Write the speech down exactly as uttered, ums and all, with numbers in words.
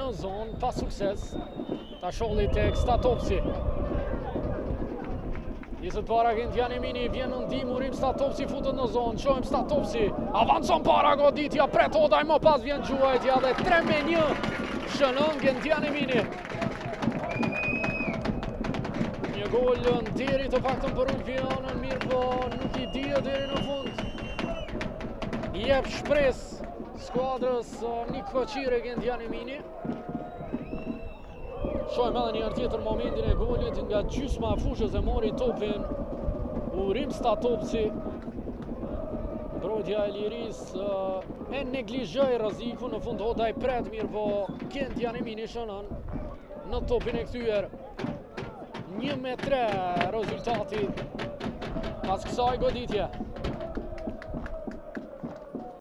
në zonë, pa sukses. Ta sholli tek Statopsi. Nisët para Gentian Emini, vjen në ndim Urim Statopsi, futët në zonë, shojmë Statopsi, avancon para goditja, pret Odaj, më pas vjen quajtja dhe tre me një shënon Gentian Emini. Një gol në deri të paktën për Ulpianën, mirë po nuk i dia deri në fund. Jep shpres skuadrës Nik Koqire Gentian Emini. Shojmë edhe një tjetër momentin e golit nga gjysma e fushës e mori topin Urim Statopsi. Mbrojtja e Liris e neglizhoi rreziku, në fund Odaj pret, mirë po Gentian Emini shënon në topin e kthyer. një me tre rezultati pas kësaj goditje.